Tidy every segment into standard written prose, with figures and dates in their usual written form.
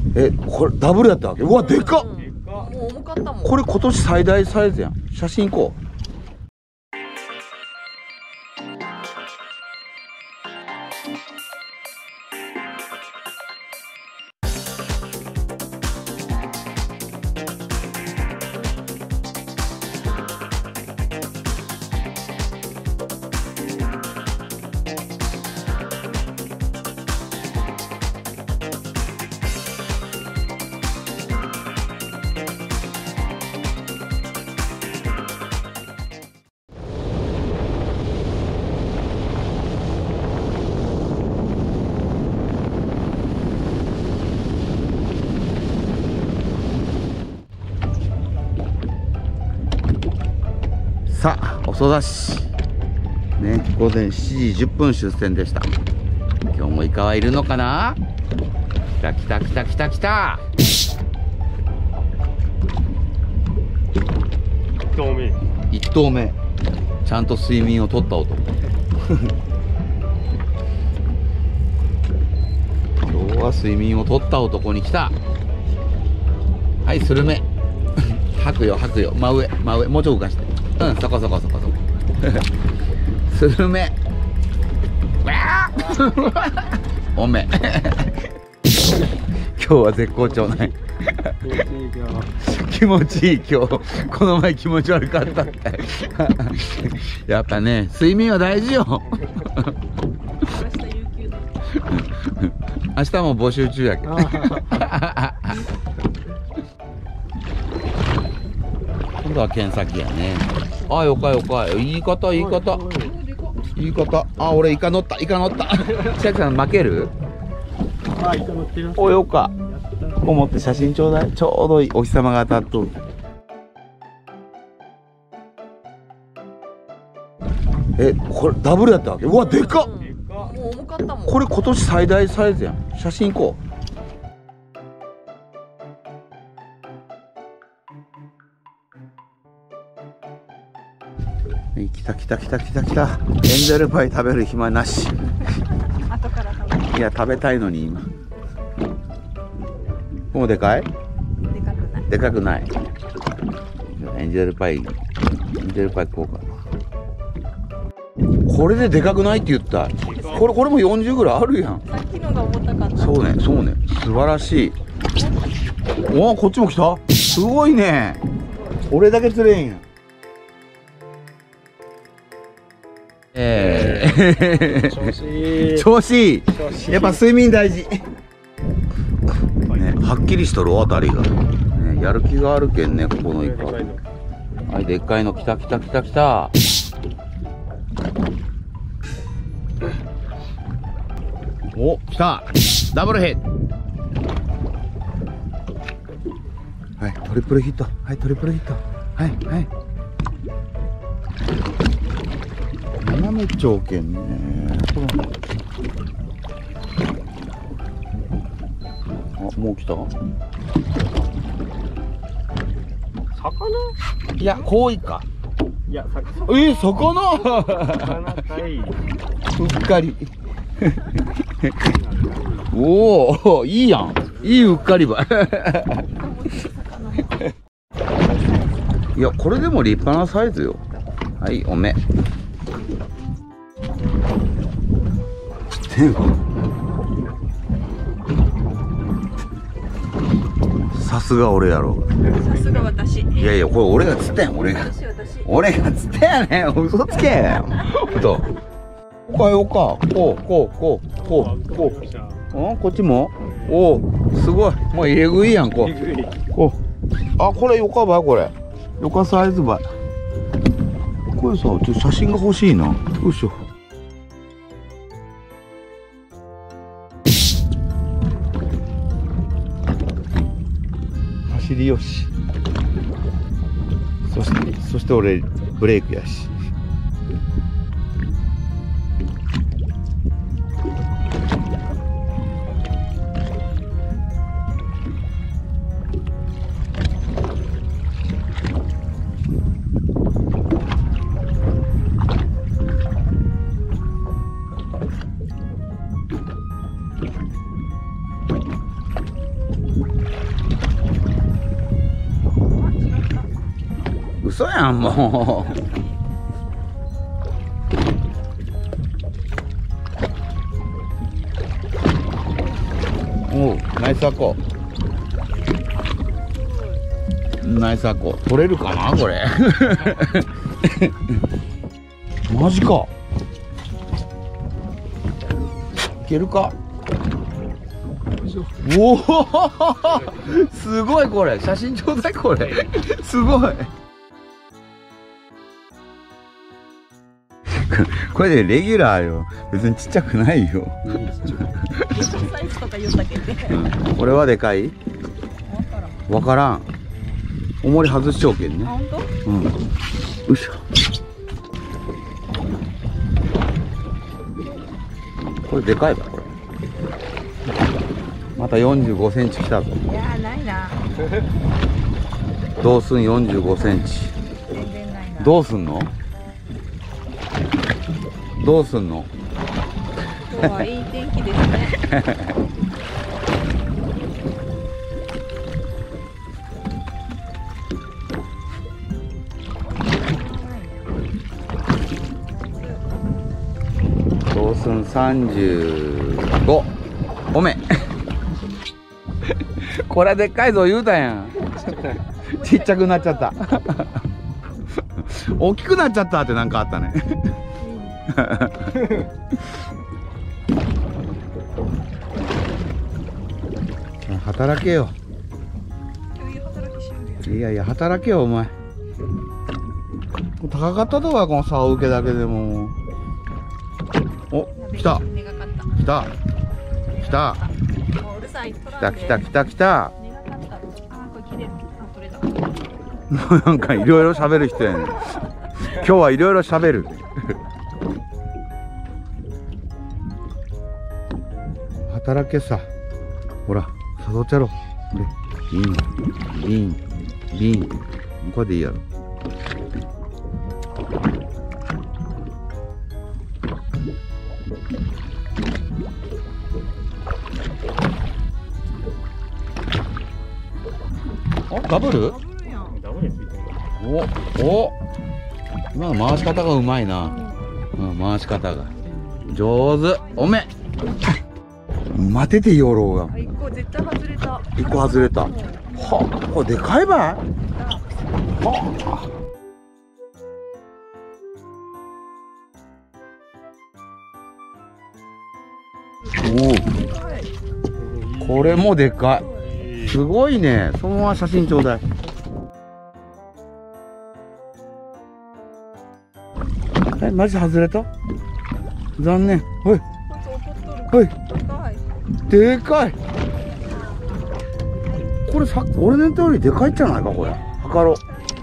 これダブルやったわけ。うわ、でかっ。 もう重かったもん。 これ今年最大サイズやん。写真行こう。さあ、遅田市ね、午前7時10分出船でした。今日もイカはいるのかな。来た来た来た来た来た。1投目ちゃんと睡眠をとった男。今日は睡眠をとった男に来た。はい、スルメ。吐くよ吐くよ。真上真上、もうちょい動かして。うん、そこそこそこそこ。スルメ。おめ。今日は絶好調ね。気持ちいい今日。この前気持ち悪かったって。やっぱね、睡眠は大事よ。明日も募集中やけど。今度は剣先やね。あ、よかよか。言い方言い方言い方。あ、俺イカ乗ったイカ乗った。千秋さん負ける。 あ、イカ乗ってます。 お、よか。こう持って写真ちょうだい。ちょうどいい。お日様が当たっとる。これダブルやったわけ。うわ、でかっ。 もう重かったもん。 これ今年最大サイズやん。写真行こう。来た来た来た来た来た。エンゼルパイ食べる暇なし。 後から食べる。 いや、食べたいのに今。もうでかい？ でかくない。 でかくない。エンゼルパイ食おうかな。これででかくないって言った。これも40ぐらいあるやん。 さっきのが重たかった。 そうねそうね、素晴らしい。おお、こっちも来た。すごいね。俺だけ釣れんやん。調子いい。やっぱ睡眠大事。ね、はっきりしとるあたりが。ね、やる気があるけんね、ここのイカ。はい、でっかいの来た来た来た来た。お、来た。ダブルヘッド。はい、トリプルヒット。はい、トリプルヒット。はいはい。斜め長剣ね。あ、もう来た。 魚？ いや、コイか。 いや、魚。 魚。 魚かい。 うっかり。おお、いいやん。いいうっかりば。いや、これでも立派なサイズよ。はい、おめ。さすが俺やろ。 さすが私。 いやいや、これ俺が釣ったやん。俺が釣ったやねん。嘘つけ。ほんと。よか。こう。こっちも。おお、すごい。もう入れ食いやん。こう。あ、これよかばい、これ。よかサイズばい。これさ、ちょっと写真が欲しいな。よいしょ。走りよし。そして俺ブレイクやし。 嘘やんもう。おう、ナイスアコ。ナイスアコ。取れるかなこれ。マジか。いけるか。おお、すごいこれ。写真ちょうだいこれ。すごい。これでレギュラーよ。別にちっちゃくないよ。 サイズとか言ったけど。 これはでかい？わからん。重り外しちゃうけんね。 あ、本当？ うん。よいしょ。これでかいわこれ。また45センチきたぞ。 いやー、ないな。 どうすん45センチ。 全然ないな。 どうすんの？どうすんの？ 今日はいい天気ですね。 どうすん35。おめ。これでっかいぞ言うたやん。ちっちゃくなっちゃった。大きくなっちゃったってなんかあったね。働けよ。いやいや働けよお前。高かったとはこの竿受けだけでも。お、来た来た来た来た来た来た。 あ、これ切れる。あ、取れた。 もうなんかいろいろ喋る人やねん。今日はいろいろ喋る。働けさ。ほら、誘っちゃろ。で、ビン。これでいいやろ。お、ダブル？ ダブルついてる。 お、今の回し方がうまいな。回し方が上手。おめ。待ててよろうが。 1個絶対外れた。 1個外れた。はあ、これでかいばい。はあ。おお。これもでかい。すごいね。そのまま写真ちょうだい。え、マジ外れた？残念。ほい。ほい。でかい。これさ、俺の言ったよりでかいんじゃないかこれ。測ろ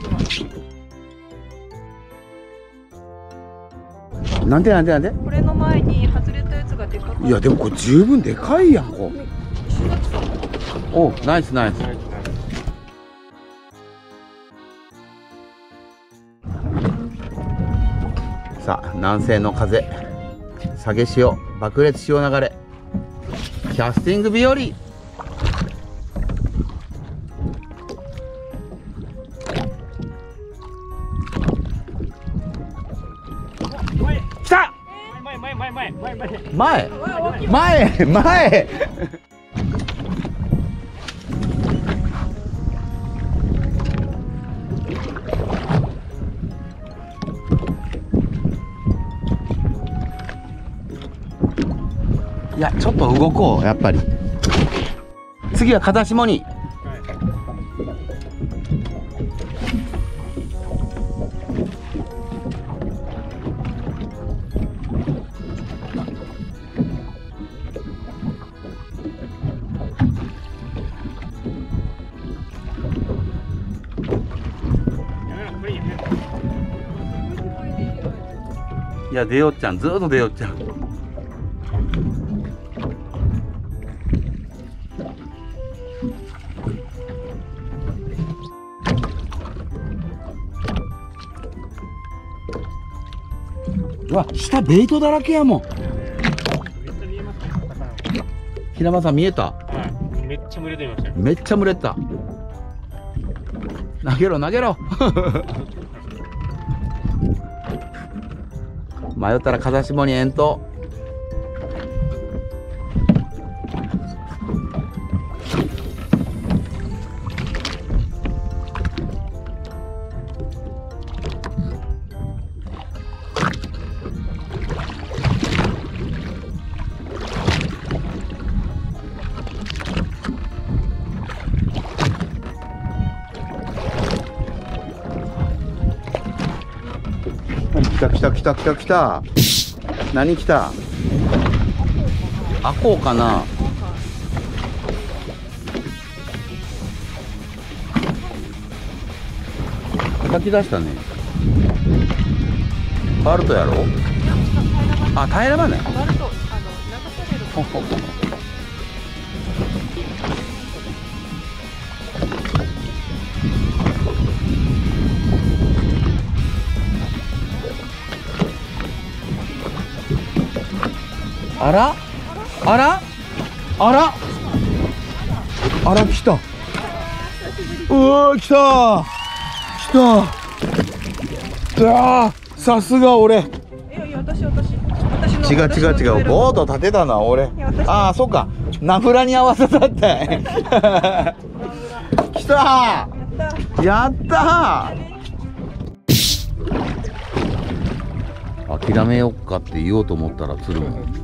う。なんで。 これの前に外れたやつがでかかった。 いやでもこれ十分でかいやんこ。お、ナイス。さあ、南西の風、下げ潮、爆裂潮流れ、キャスティング日和。来た。前。いや、ちょっと動こう、やっぱり。次は片下に。いや、出よっちゃん、ずーっと出よっちゃん。うわ、下ベイトだらけやもん。平間さん見えた？ はい。めっちゃ群れていましたよ。 めっちゃ群れた。投げろ。 迷ったら風下にえんと。来た来た来た来た来た。何来た？アコウかな。叩き出したね。バルトやろ。あ、平らばね。 バルト、流される。 ほほほ。あらあらあらあら、来た。うわー、来た来た。うわー、さすが俺。 いや、私の。 違う違う違う、ボート立てたな俺。ああ、そっか、ナフラに合わせたって。来たー、やったー。諦めよっかって言おうと思ったら釣るもん。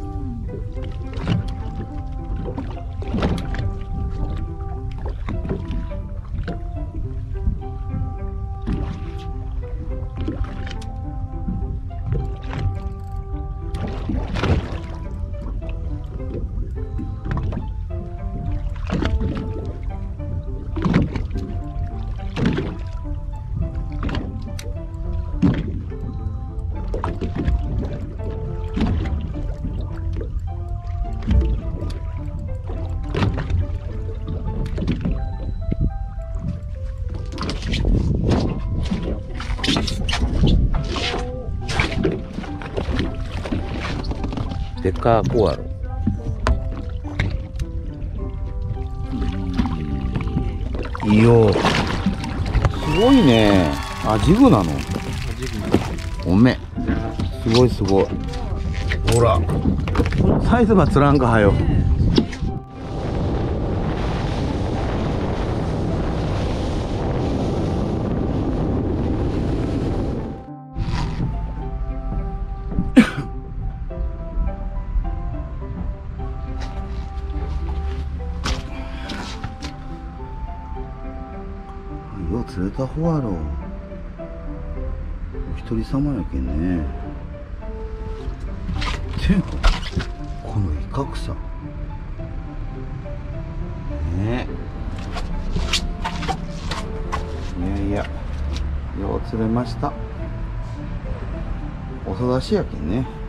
でっかこうやろ。いいよ。すごいね。あ、ジグなの。おめ。すごいすごい。ほら。サイズがつらんかはよ。よう釣れた方やろ。お一人様やけんね。てこの威嚇さ。ねえ。いやいや、よう釣れました。遅出しやけんね。